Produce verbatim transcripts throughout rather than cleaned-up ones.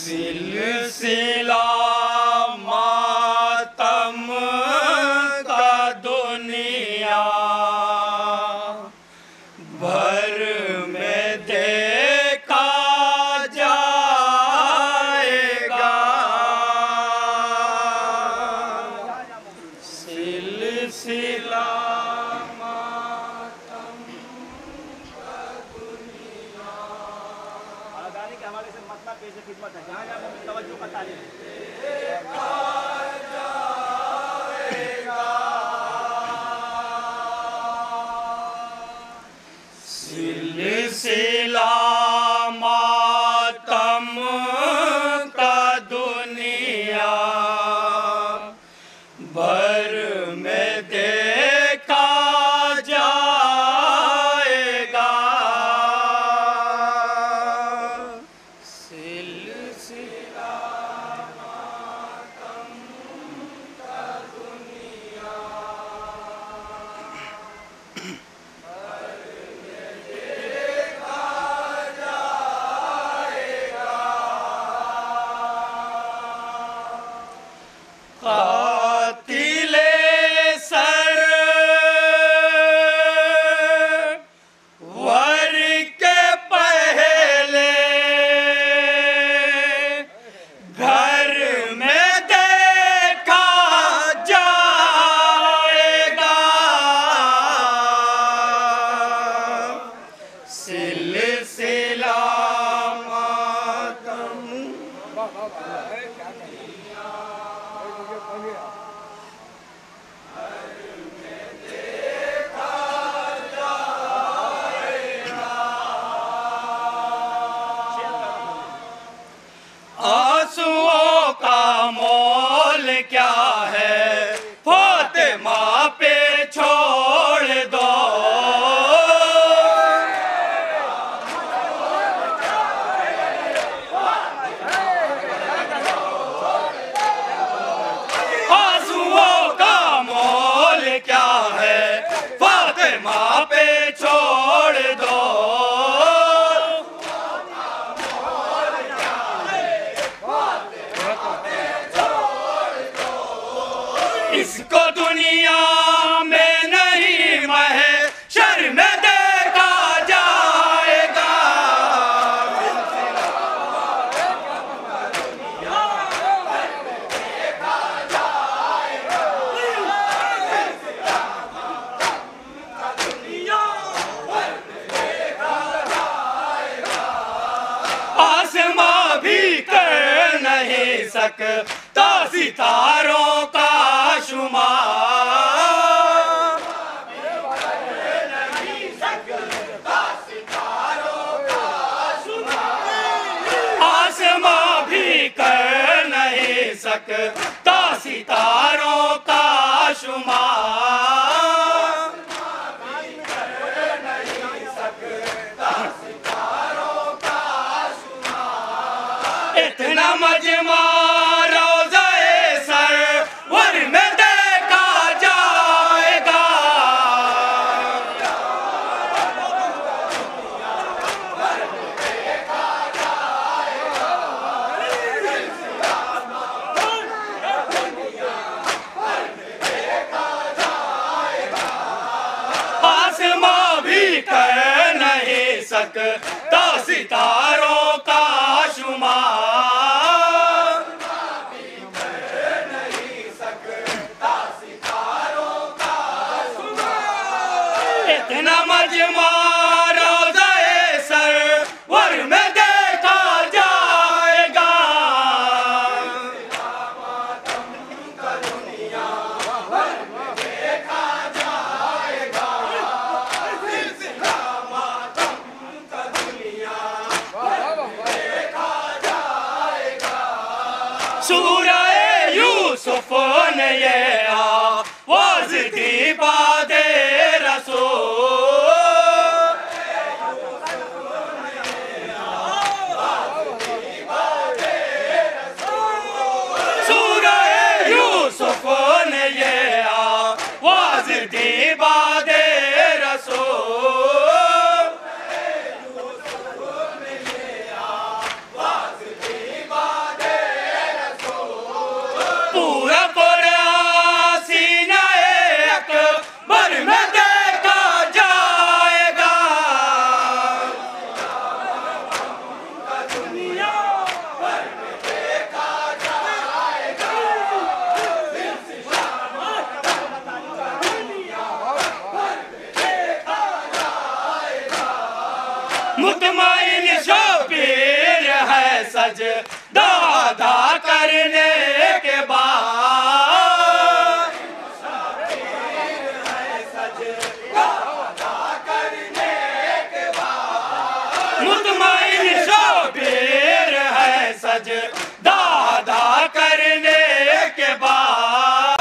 सिलसिला मातम का दुनिया भर में देखा जाएगा। सिलसिला मातम का दुनिया। गाने के हमारे से मतलब पेश खिदमत है, जहाँ जहाँ हम तवज्जो का तालीम सिलसिला मातम का दुनिया भर में देखा जाएगा। सिलसिला मातम का दुनिया कातिले सर वर के पहले घर में देखा जाएगा। सिलसिला मातम आंसुओं का मोल क्या है फातिमा पे छोड़ दो। आंसुओं का मोल क्या है फातिमा पे छोड़ दो। इसको दुनिया में नहीं महशर में देखा जाएगा। आसमां भी कर नहीं सकता सितारों का शुमार। आसमां भी कर नहीं सकता सितारों का शुमार। इतना मजमा रोज़े सरवर में देखा जाएगा। आसमां भी कर नहीं सकता सितारों का शुमार। इतना मजमा रोज़े सरवर में देखा जाएगा। सूरह यूसुफ ने ये आवाज़ दी बादे रसूल। सूरह यूसुफ ने ये आवाज़ दी बादे रसूल। मुतमईन शबीर है सजदा अदा करने के बाद, मुतमईन शबीर है सजदा अदा करने के बाद,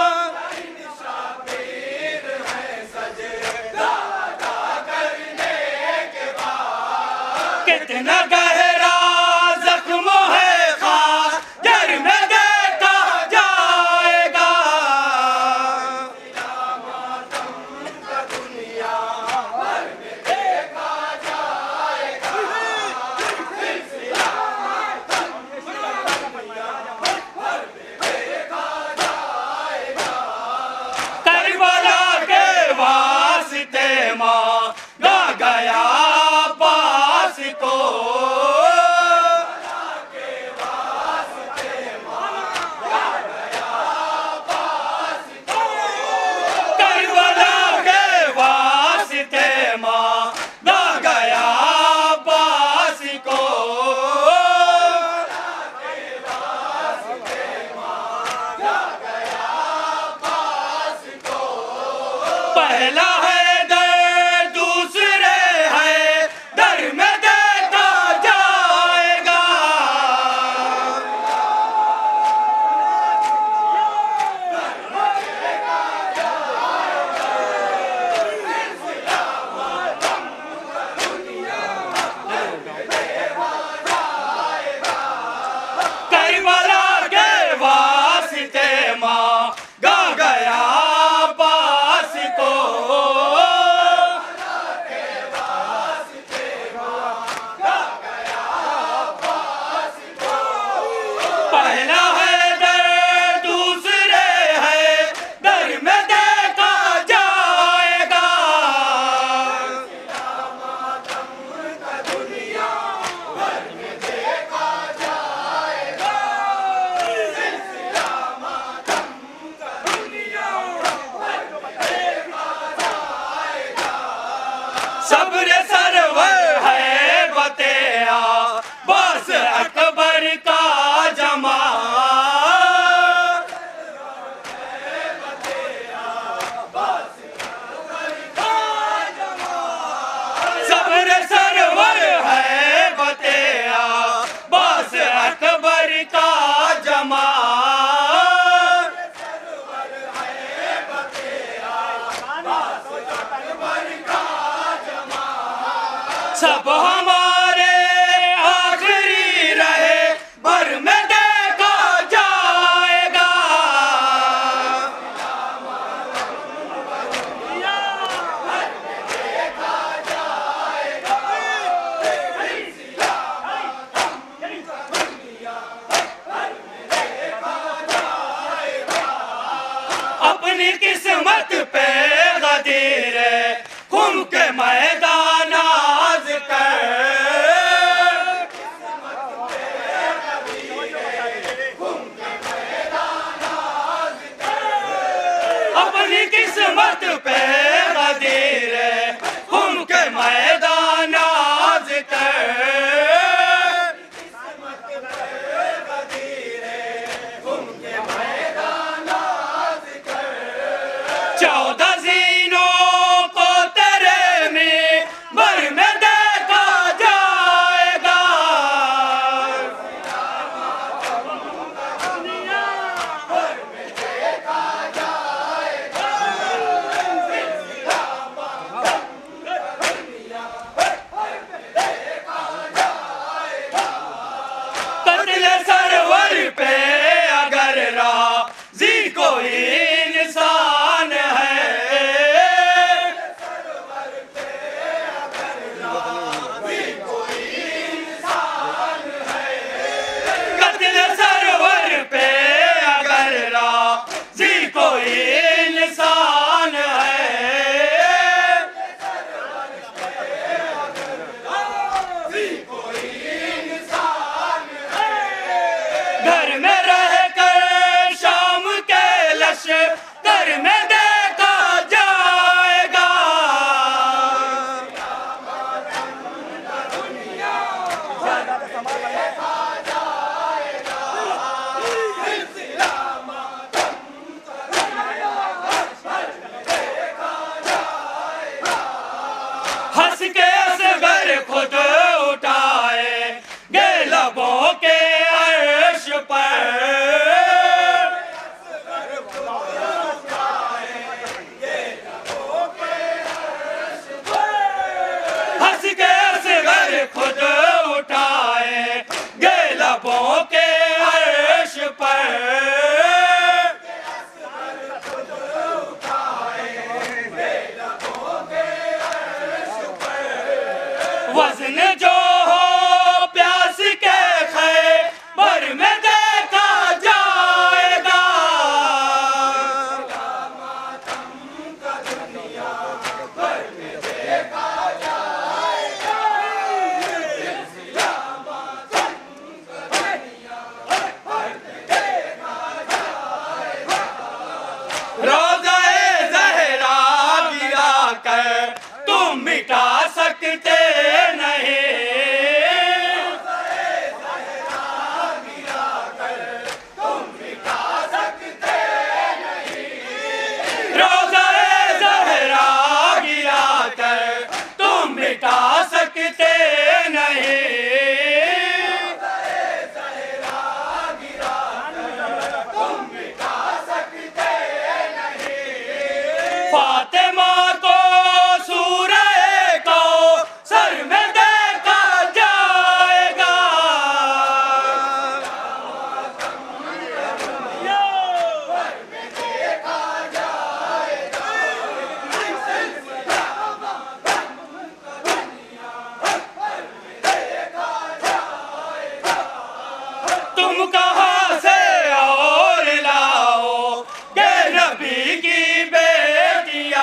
कितना गहरा जख्म है खादर में देखा जाएगा, करबला के वास्ते मांगा गया पास को, करबला के वास्ते मांगा गया पास को, पहला है दर दूसरे है दर में देखा जाएगा, करबला के वास्ते मांगा गया पास को, पहला है दर दूसरे है दर में देखा जाएगा, सब्र सरवर है बतेया बस अकबर का जमा, सब्र सरवर है बतेया बस अकबर का जमा, सब हमारे आखिरी रहे भर में देखा जाएगा, अपनी किस्मत पे गदीर खुम के मैदान आज कर, वजन जो हो प्यास के खैबर में देखा जाएगा। रोज़े ज़हरा गिरा कर तुम मिटा सकते नहीं। रोज़े ज़हरा गिरा कर तुम मिटा सकते नहीं। फातिमा को सूरह कौसर में देखा जाएगा। तुम कहाँ से और लाओगे नबी की बेटियां।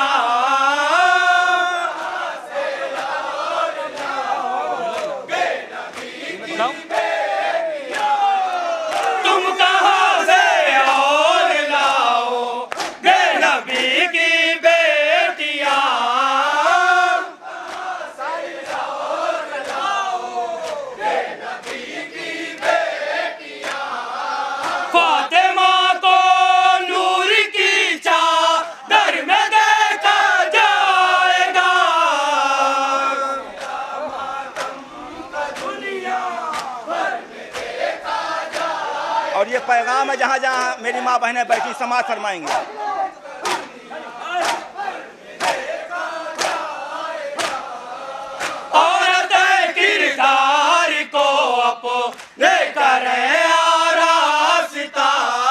तुम कहाँ से और लाओगे नबी की बेटियां। फातिमा को नूर की चादर में देखा जाएगा। और ये पैगाम है जहाँ जहाँ मेरी माँ बहनें बैठी समाज फरमाएंगे। औरत किरदार को अपने करे आरास्ता।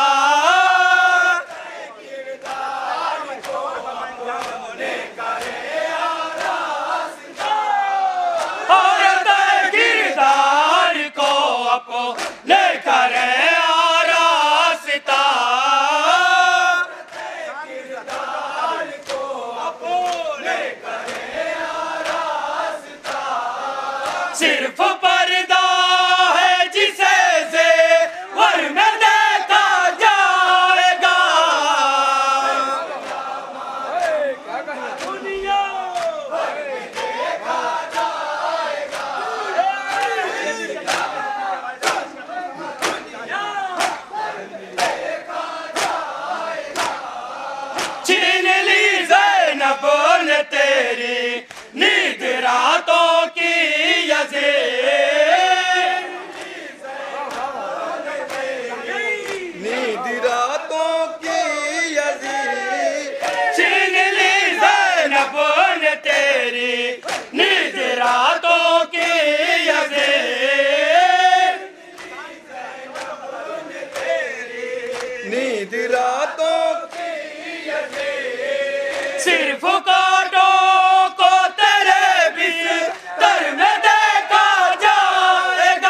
औरत किरदार को अपने करे आरास्ता। सिर्फ पर्दा है जिसे ज़ेवर में देखा जाएगा। छीन ली ज़ैनब ने तेरी नींद रातों की यज़ीद। नींद रातों की यज़ीद। छीन ली ज़ैनब ने तेरी नींद रातों की यज़ीद। नींद रातों की सिर्फ कांटों को तेरे बिस्तर में देखा जाएगा।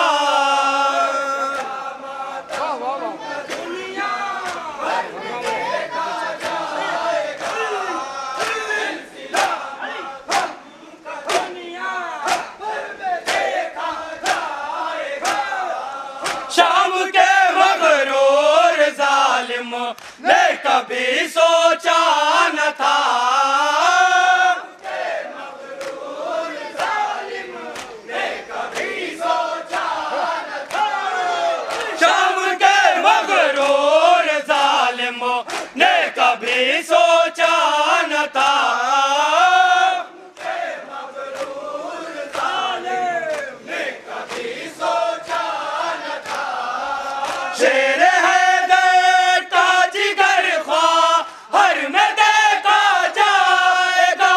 शाम के मगरूर जालिम ने कभी सोचा न था। शाम के मगरूर जालिम ने कभी सोचा न था। शेर हैदर का जिगर ख्वाहर में देखा जाएगा।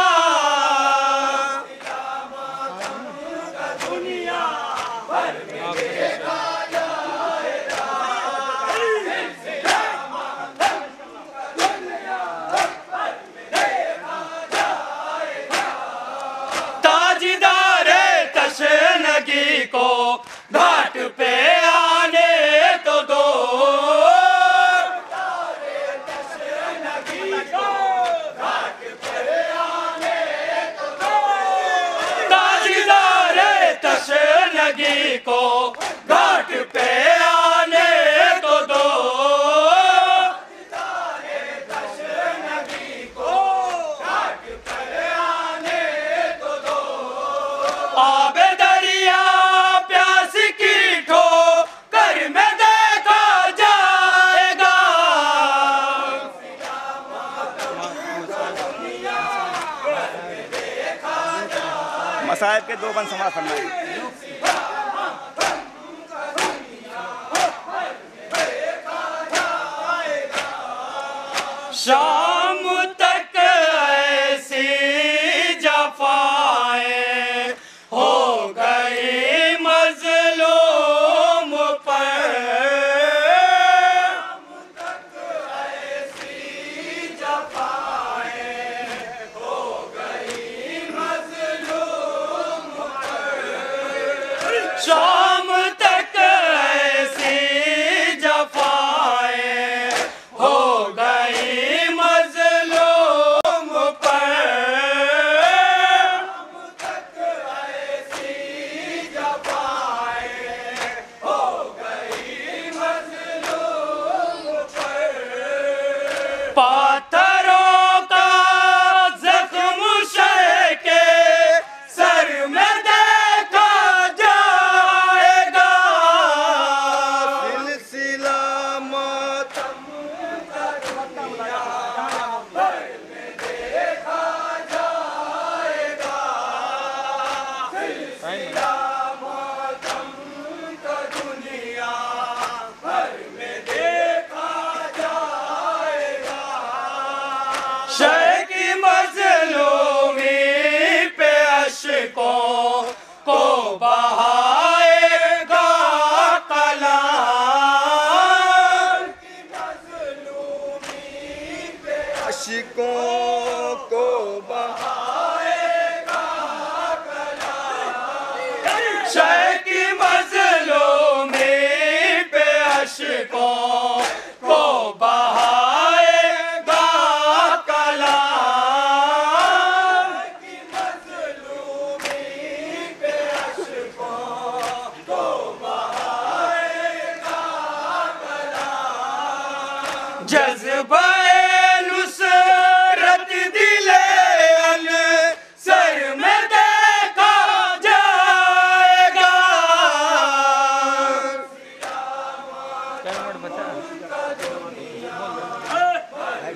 ताजदार घाट पे आने तो दो, घाट पे आने तो दो, ताजदार तशनगी को घाट पे आने तो दो, तशनगी को घाट पे आने तो दो। आबे दरिया प्यास की ठोकर में देखा जाएगा, मसाइब के दो बंद समाज फरमाए। शाम तक ऐसी जफाएं हो गई मजलूम पर, शाम तक ऐसी जफाएं हो गई मजलूम पर, शाम तक ऐसी जफाएं हो गई मजलूम पर, शाम तक ऐसी जफाएं हो गई मजलूम पर। पाथरों का जख्म शह के सर में देखा जाएगा, सिलसिला मातम का दुनिया भर में देखा जाएगा, सिलसिला मातम का दुनिया भर में देखा जाएगा। शह की मजलूमी पे अशकों को बहाएगा कलाम, की मजलूमी पे अशिकों को बहाएगा कलाम, शह की मजलूमी पे अशकों को बहाएगा कलाम, की मजलूमी पे अशकों को बहाएगा कलाम। जज्बा-ए नुसरत दिले अनसर में देखा जाएगा,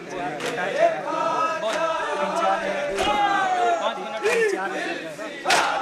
पाँच मिनट चार मिनट